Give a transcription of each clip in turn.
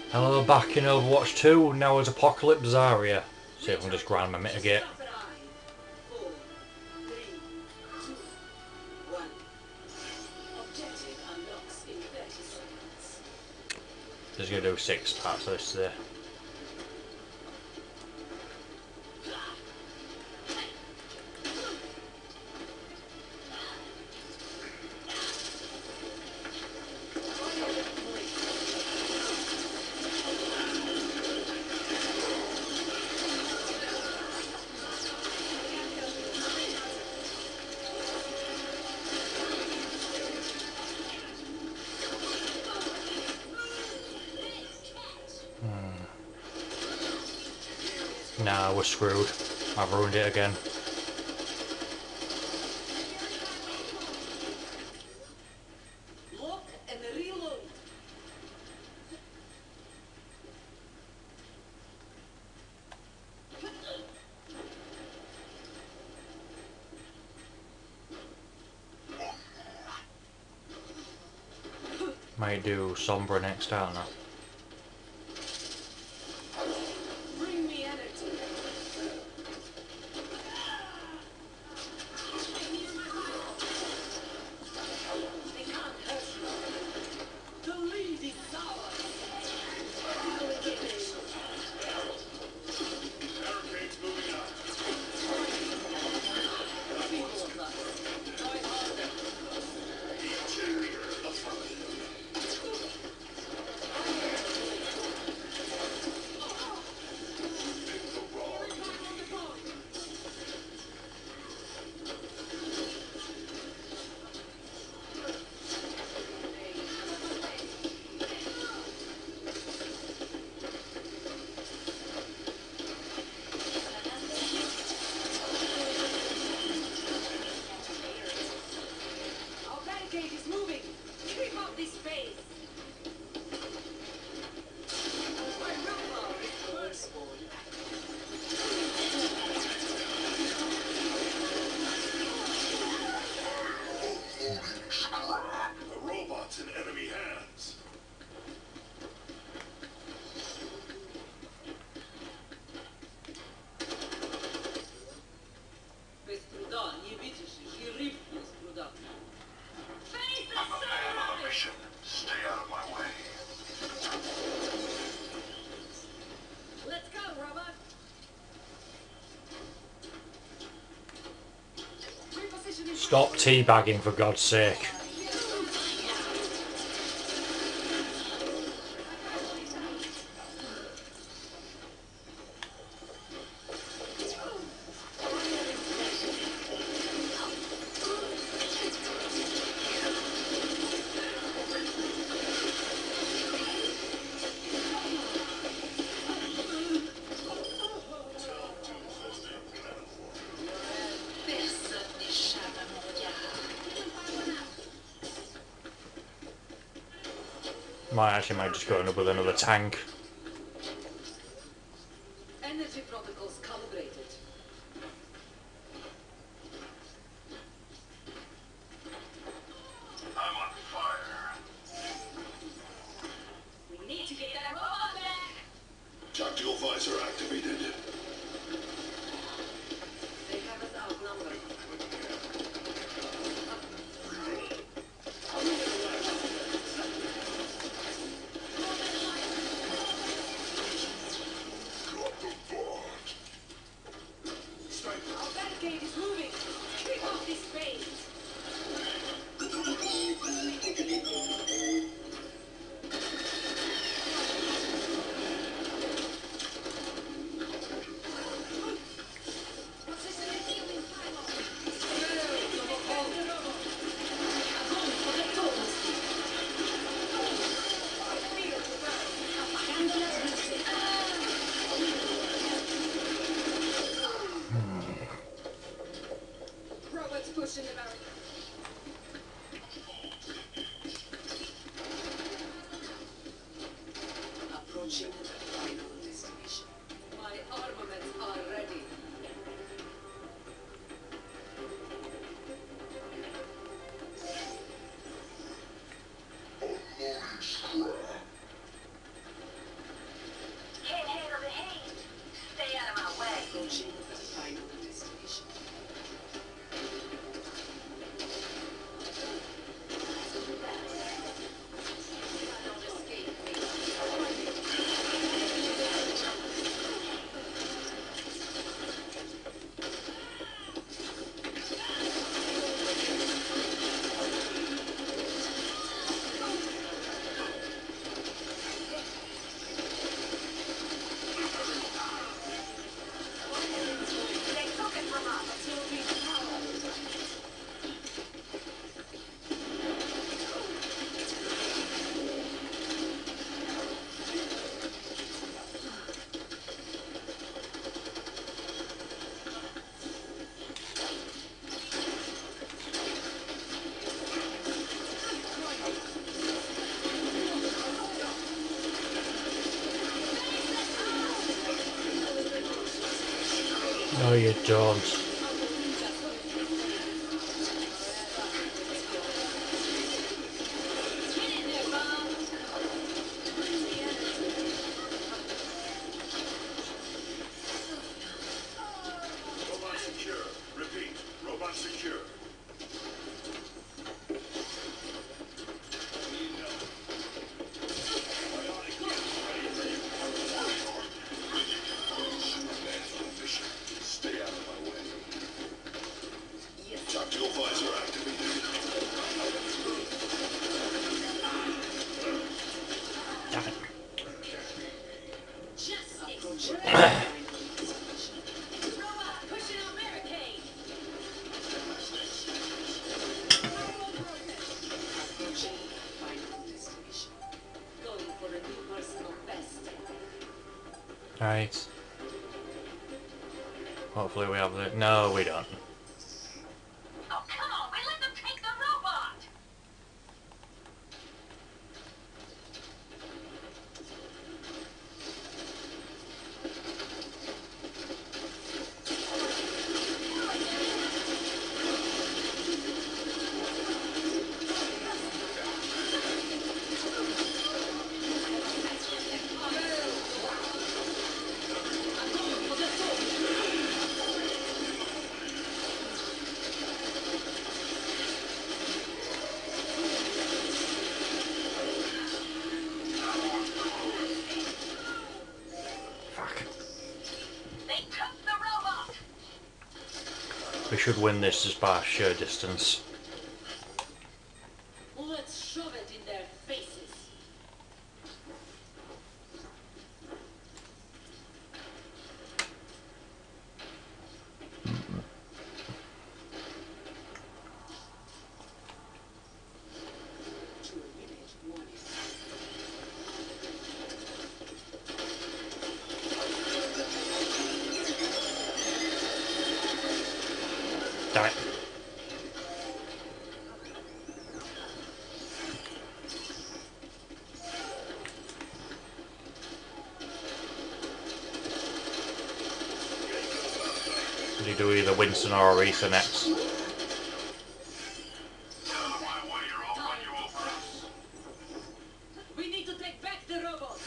Hello, back in Overwatch 2, now as Apocalypse Zarya. See if I can just grind my mitigate. Just gonna do 6 parts of this today. Nah, we're screwed. I've ruined it again. Lock and reload. Might do Sombra next, I don't know. Bring me energy. They can't hurt you. The lead is ours. Barricades moving up. People of us. Try harder. Our barricade is moving. Keep up this pace. My willpower is firstborn. The robot's in enemy hands. Без труда не видишь жереб без труда. Face the I'm a man on a sun! mission. Stay out of my way. Let's go, robot. Repositioning. Stop teabagging, for God's sake. Might just go in with another tank. Energy protocols calibrated. I'm on fire. We need to get that robot back. Tactical visor activated. They have us outnumbered. Our barricade is moving. Keep up this pace. No, you don't. Robot secure. Repeat. Robot secure. Stay out of my way. Tactical visor activated. Right. Hopefully we have the... No, we don't. Oh, come on, we let them take the robot! Fuck. They took the robot! We should win this just by sheer distance. Let's shove it in their faces. Damn it. We do either Winston or Aretha next. Get out of my way, or I'll run you over. We need to take back the robot.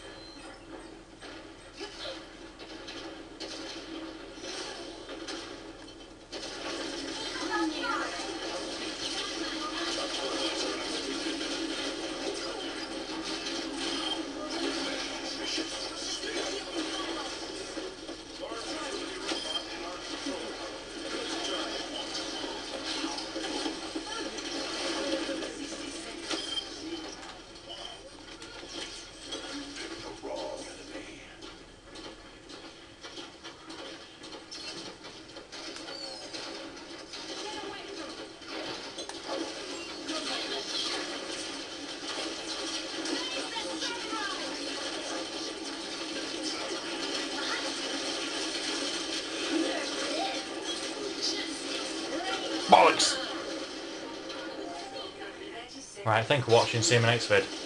The wrong enemy. Bollocks! Right, thank you for watching. See you in my next vid.